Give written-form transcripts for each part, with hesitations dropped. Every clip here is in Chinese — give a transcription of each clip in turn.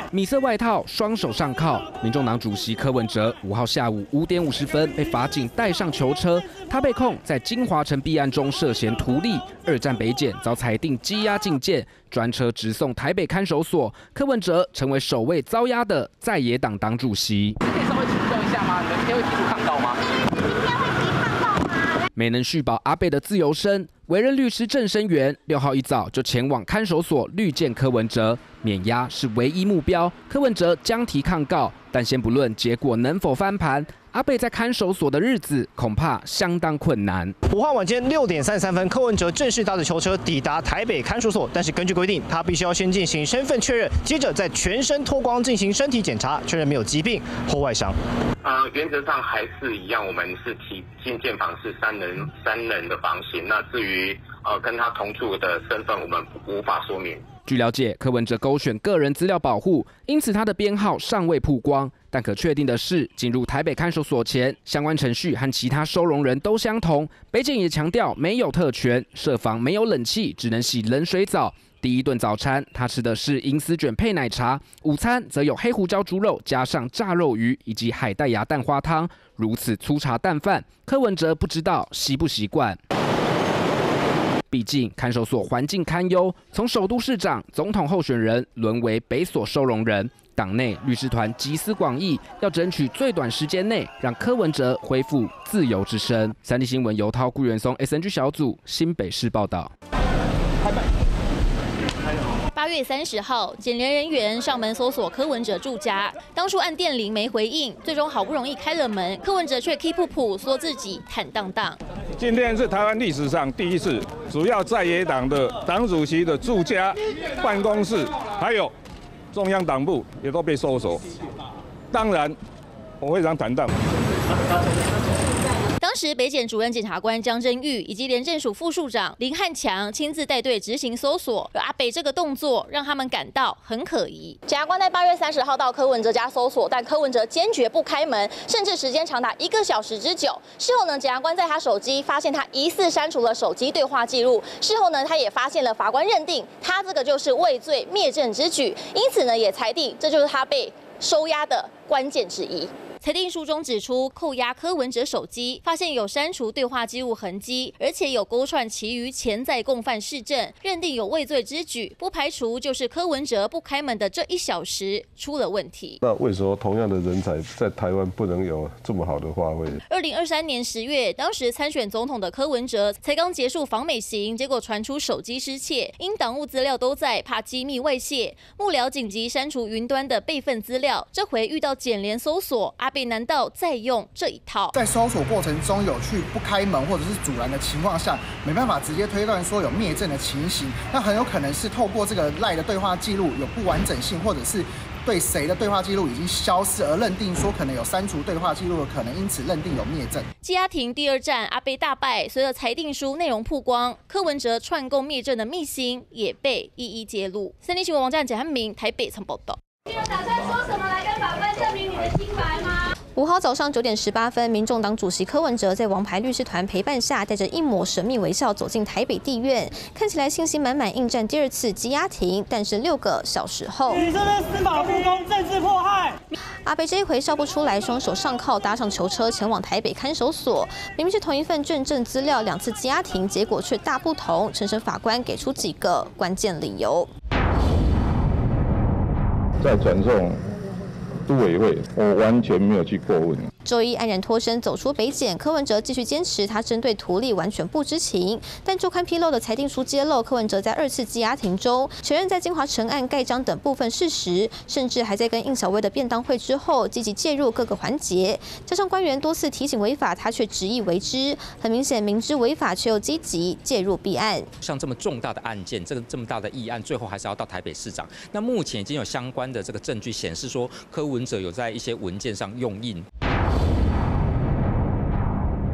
米色外套，双手上铐。民众党主席柯文哲5号下午5点50分被法警带上囚车，他被控在金华城弊案中涉嫌图利。2战北检遭裁定羁押禁见，专车直送台北看守所。柯文哲成为首位遭押的在野党党主席。 可以稍微请教一下吗？你们今天会提出抗告吗？ 没能续保阿贝的自由身，委任律师郑生源6号一早就前往看守所律见柯文哲，免押是唯一目标。柯文哲将提抗告，但先不论结果能否翻盘，阿贝在看守所的日子恐怕相当困难。 5号晚间6点33分，柯文哲正式搭着囚车抵达台北看守所，但是根据规定，他必须要先进行身份确认，接着在全身脱光进行身体检查，确认没有疾病或外伤。 原则上还是一样，我们是进建房是三人的房型。那至于跟他同住的身份，我们无法说明。 据了解，柯文哲勾选个人资料保护，因此他的编号尚未曝光。但可确定的是，进入台北看守所前，相关程序和其他收容人都相同。北检也强调没有特权，舍房没有冷气，只能洗冷水澡。第一顿早餐，他吃的是银丝卷配奶茶；午餐则有黑胡椒猪肉加上炸肉鱼以及海带芽蛋花汤。如此粗茶淡饭，柯文哲不知道习不习惯。毕竟看守所环境堪忧，从首都市长、总统候选人沦为北所收容人。党内律师团集思广益，要争取最短时间内让柯文哲恢复自由之身。3立新闻尤涛、顾元松 SNG 小组新北市报道。 8月30号，检联人员上门搜索柯文哲住家，当初按电铃没回应，最终好不容易开了门，柯文哲却 keep 谱说自己坦荡荡。 今天是台湾历史上第一次，主要在野党的党主席的住家、办公室，还有中央党部也都被搜索。当然，我非常坦荡。 当时北检主任检察官江真玉以及廉政署副署长林汉强亲自带队执行搜索，而阿北这个动作让他们感到很可疑。检察官在8月30号到柯文哲家搜索，但柯文哲坚决不开门，甚至时间长达1个小时之久。事后呢，检察官在他手机发现他疑似删除了手机对话记录。事后呢，他也发现了法官认定他这个就是畏罪灭证之举，因此呢，也裁定这就是他被收押的关键之一。裁定书中指出，扣押柯文哲手机，发现有删除对话记录痕迹，而且有勾串其余潜在共犯事证，认定有畏罪之举，不排除就是柯文哲不开门的这1小时出了问题。 那为什么同样的人才在台湾不能有这么好的发挥 ？2023年10月，当时参选总统的柯文哲才刚结束访美行，结果传出手机失窃，因党务资料都在，怕机密外泄，幕僚紧急删除云端的备份资料。这回遇到检联搜索，阿北难道再用这一套？ 在搜索过程中有去不开门或者是阻拦的情况下，没办法直接推断说有灭证的情形，那很有可能是透过这个赖的对话记录有不完整性，或者是对谁的对话记录已经消失而认定说可能有删除对话记录的可能，因此认定有灭证。 羁押庭第2战，阿北大败，随着裁定书内容曝光，柯文哲串供灭证的秘辛也被一一揭露。3立新闻网站简汉明台北曾报道。 你有打算说什么来跟法官证明你的清白吗 ？5号早上9点18分，民众党主席柯文哲在王牌律师团陪伴下，带着一抹神秘微笑走进台北地院，看起来信心满满，应战第2次羁押庭。但是6个小时后， 你这是司法不公、政治迫害。 阿北这一回笑不出来，双手上铐，搭上囚车前往台北看守所。明明是同一份卷证资料，2次羁押庭结果却大不同。陈审法官给出几个关键理由。 在转送都委会，我完全没有去过问。 周一安然脱身，走出北检。柯文哲继续坚持他针对图利完全不知情，但周刊披露的裁定书揭露，柯文哲在2次羁押庭中承认在金华城案盖章等部分事实，甚至还在跟应小薇的便当会之后积极介入各个环节。加上官员多次提醒违法，他却执意为之，很明显明知违法却又积极介入弊案。 像这么重大的案件，这么大的议案，最后还是要到台北市长。那目前已经有相关的这个证据显示说，柯文哲有在一些文件上用印。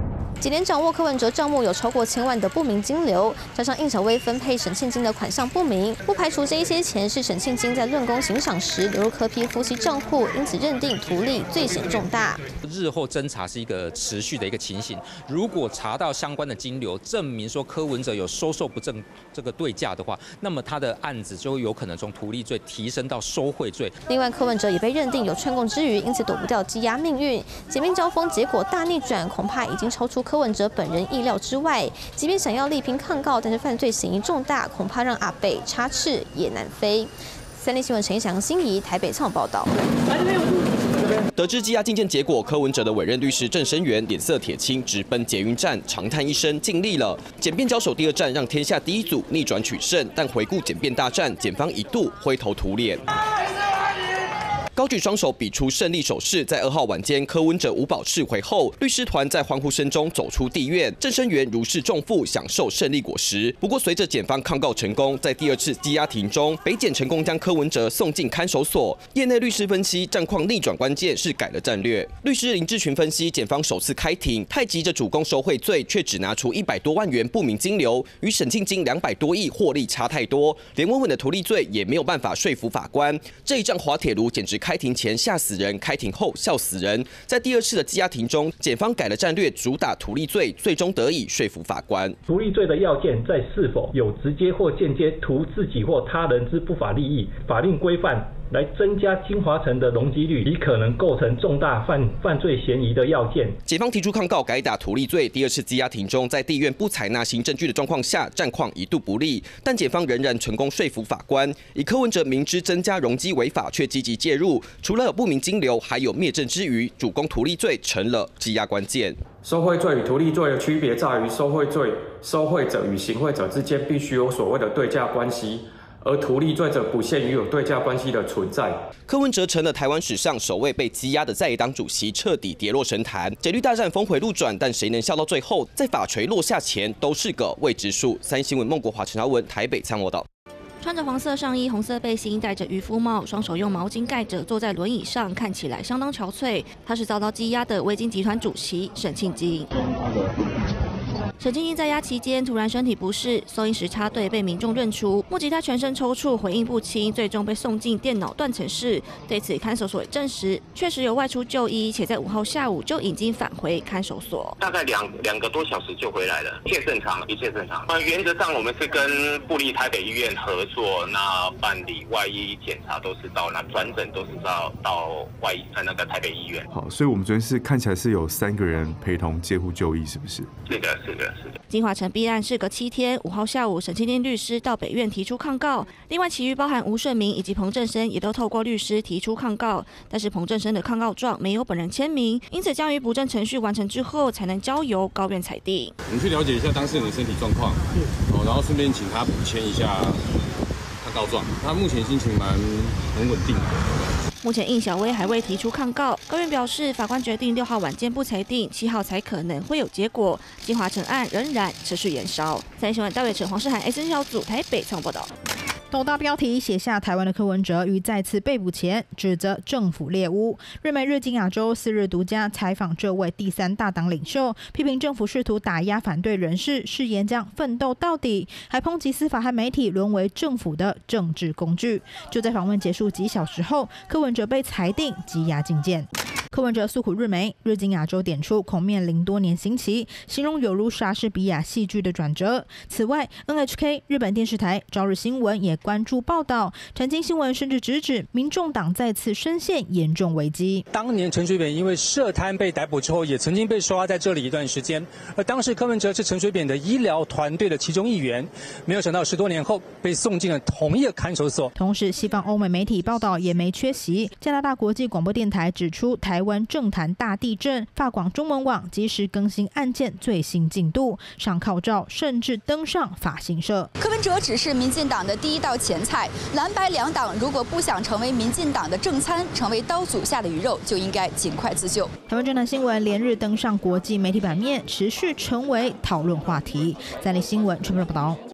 几年掌握柯文哲账目有超过1000万的不明金流，加上应小薇分配沈庆金的款项不明，不排除这一些钱是沈庆金在论功行赏时流入柯 P 夫妻账户，因此认定图利罪嫌重大。 日后侦查是一个持续的一个情形，如果查到相关的金流，证明说柯文哲有收受不正这个对价的话，那么他的案子就有可能从图利罪提升到收贿罪。 另外，柯文哲也被认定有串供之余，因此躲不掉羁押命运。检辩交锋结果大逆转，恐怕已经超出柯文哲本人意料之外。即便想要力拼抗告，但是犯罪嫌疑重大，恐怕让阿北插翅也难飞。三立新闻陈一翔、心怡台北采访报道。 得知羁押禁见结果，柯文哲的委任律师郑声源脸色铁青，直奔捷运站，长叹一声尽力了。检辩交手第2战，让天下第一组逆转取胜，但回顾检辩大战，检方一度灰头土脸。高举双手比出胜利手势，在2号晚间，柯文哲无保释回后，律师团在欢呼声中走出地院，郑声源如释重负，享受胜利果实。不过，随着检方抗告成功，在第2次羁押庭中，北检成功将柯文哲送进看守所。业内律师分析，战况逆转关键是改了战略。律师林志群分析，检方首次开庭太急着主攻收贿罪，却只拿出100多万元不明金流，与沈庆金200多亿获利差太多，连稳稳的图利罪也没有办法说服法官。这一仗滑铁卢简直开庭前吓死人，开庭后笑死人。在第2次的羁押庭中，检方改了战略，主打图利罪，最终得以说服法官。 图利罪的要件在是否有直接或间接图自己或他人之不法利益，法令规范来增加金华城的容积率，以可能构成重大犯罪嫌疑的要件。 检方提出抗告，改打图利罪。第2次羁押庭中，在地院不采纳新证据的状况下，战况一度不利，但检方仍然成功说服法官，以柯文哲明知增加容积违法，却积极介入，除了有不明金流，还有灭证之余，主攻图利罪成了羁押关键。 收贿罪与图利罪的区别在于，收贿罪收贿者与行贿者之间必须有所谓的对价关系。而图利罪则不限于有对价关系的存在。 柯文哲成了台湾史上首位被羁押的在野党主席，彻底跌落神坛。检律大战峰回路转，但谁能笑到最后？在法锤落下前，都是个未知数。三立新闻孟国华、陈昭文台北参谋道。 穿着黄色上衣、红色背心，戴着渔夫帽，双手用毛巾盖着，坐在轮椅上，看起来相当憔悴。他是遭到羁押的微金集团主席沈庆金。沈庆金在押期间突然身体不适，送医时插队被民众认出，目击他全身抽搐、回应不清，最终被送进电脑断层室。对此，看守所也证实，确实有外出就医，且在5号下午就已经返回看守所。 大概两个多小时就回来了，一切正常，一切正常。原则上我们是跟部立台北医院合作，那办理外医检查都是到那转诊都是到外医那个台北医院。 好，所以我们昨天是看起来是有3个人陪同监护就医，是不是？ 是的。 金华城弊案事隔7天，5号下午，沈庆金律师到北院提出抗告。另外，其余包含吴顺明以及彭正生也都透过律师提出抗告，但是彭正生的抗告状没有本人签名，因此将于补正程序完成之后，才能交由高院裁定。 我们去了解一下当事人的身体状况，然后顺便请他补签一下抗告状。他目前心情很稳定。 目前应小薇还未提出抗告，高院表示法官决定6号晚间不裁定，7号才可能会有结果。金华城案仍然持续延烧。三立新闻戴伟成、黄世涵 SN 小组台北采访报道。 斗大标题写下台湾的柯文哲于再次被捕前指责政府猎巫。日媒日经亚洲4日独家采访这位第3大党领袖，批评政府试图打压反对人士，誓言将奋斗到底，还抨击司法和媒体沦为政府的政治工具。就在访问结束几小时后，柯文哲被裁定羁押禁见。柯文哲诉苦日媒日经亚洲点出恐面临多年刑期，形容有如莎士比亚戏剧的转折。此外 NHK 日本电视台朝日新闻也关注报道，产经新闻甚至直指民众党再次深陷严重危机。 当年陈水扁因为涉贪被逮捕之后，也曾经被收押在这里一段时间，而当时柯文哲是陈水扁的医疗团队的其中一员，没有想到10多年后被送进了同一个看守所。 同时西方欧美媒体报道也没缺席，加拿大国际广播电台指出台湾政坛大地震，法广中文网及时更新案件最新进度，上靠照甚至登上法新社。 柯文哲只是民进党的第一道前菜，蓝白两党如果不想成为民进党的正餐，成为刀俎下的鱼肉，就应该尽快自救。 台湾政坛新闻连日登上国际媒体版面，持续成为讨论话题。三立新闻陈博报道。